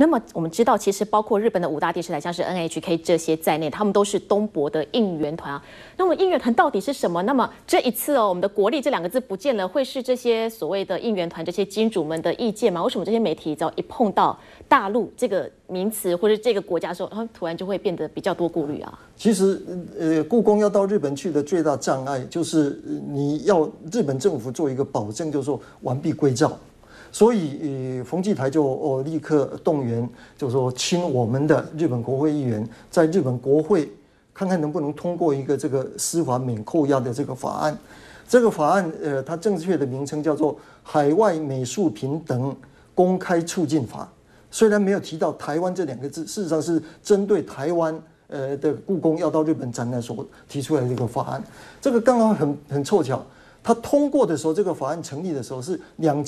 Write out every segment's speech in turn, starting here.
那么我们知道，其实包括日本的5大电视台，像是 NHK 这些在内，他们都是东博的应援团啊。那么应援团到底是什么？那么这一次我们的国力这2个字不见了，会是这些所谓的应援团这些金主们的意见吗？为什么这些媒体只要一碰到大陆这个名词或者这个国家的时候，他们突然就会变得比较多顾虑啊？ 其实，故宫要到日本去的最大障碍就是你要日本政府做一个保证，就是说完璧归赵。所以，冯骥台就立刻动员，就是说请我们的日本国会议员在日本国会看看能不能通过一个这个司法免扣押的这个法案。这个法案，它正确的名称叫做《海外美术平等公开促进法》。虽然没有提到台湾这2个字，事实上是针对台湾的故宫要到日本展览所提出来的一个法案。这个刚好很凑巧。他通过的时候，这个法案成立的时候是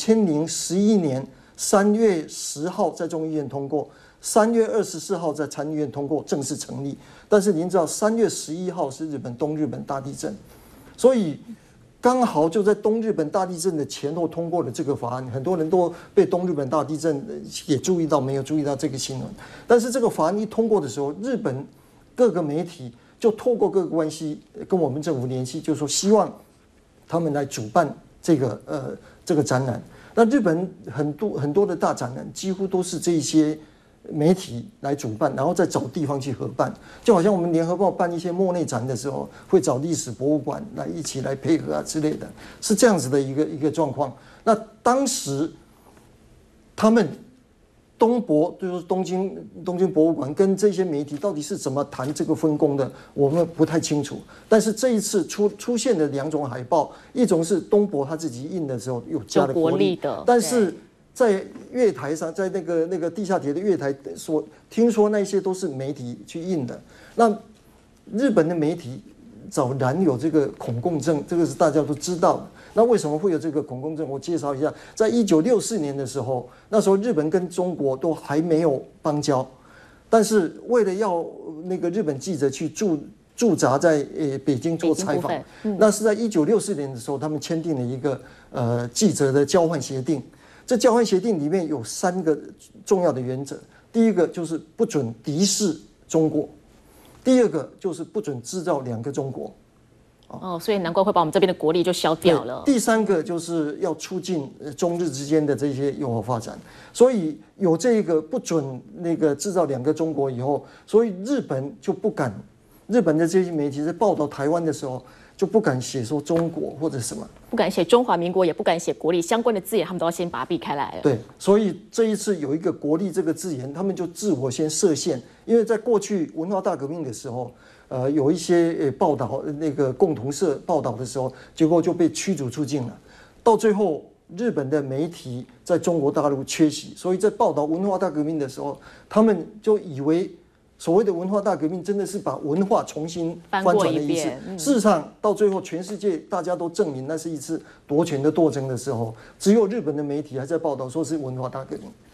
2011年3月10号在众议院通过，3月24号在参议院通过正式成立。但是您知道，3月11号是东日本大地震，所以刚好就在东日本大地震的前后通过了这个法案。很多人都被东日本大地震也注意到，没有注意到这个新闻。但是这个法案一通过的时候，日本各个媒体就透过各个关系跟我们政府联系，就说希望他们来主办这个展览。那日本很多的大展览几乎都是这些媒体来主办，然后再找地方去合办。就好像我们联合报办一些莫内展的时候，会找历史博物馆来一起来配合啊之类的，是这样子的一个状况。那当时他们东博就是东京博物馆跟这些媒体到底是怎么谈这个分工的，我们不太清楚。但是这一次出现的2种海报，一种是东博他自己印的时候有加了国力的，但是在月台上，在那个地下铁的月台听说那些都是媒体去印的。那日本的媒体早然有这个恐共症，这个是大家都知道的。那为什么会有这个恐共症？我介绍一下，在1964年的时候，那时候日本跟中国都还没有邦交，但是为了要那个日本记者去驻扎在北京做采访，那是在1964年的时候，他们签订了一个记者的交换协定。这交换协定里面有3个重要的原则，第一个就是不准敌视中国，第二个就是不准制造2个中国。 所以难怪会把我们这边的国力就消掉了。 第3个就是要促进中日之间的这些友好发展，所以有这个不准那个制造2个中国以后，所以日本就不敢，日本的这些媒体在报道台湾的时候就不敢写说中国或者什么， 不敢写中华民国，也不敢写国力相关的字眼，他们都要先把它避开来了。 对，所以这一次有一个国力这个字眼，他们就自我先设限，因为在过去文化大革命的时候。有一些报道那个共同社报道的时候，结果就被驱逐出境了。到最后，日本的媒体在中国大陆缺席，所以在报道文化大革命的时候，他们就以为所谓的文化大革命真的是把文化重新翻转了一次。事实上，到最后全世界大家都证明那是一次夺权的斗争的时候，只有日本的媒体还在报道说是文化大革命。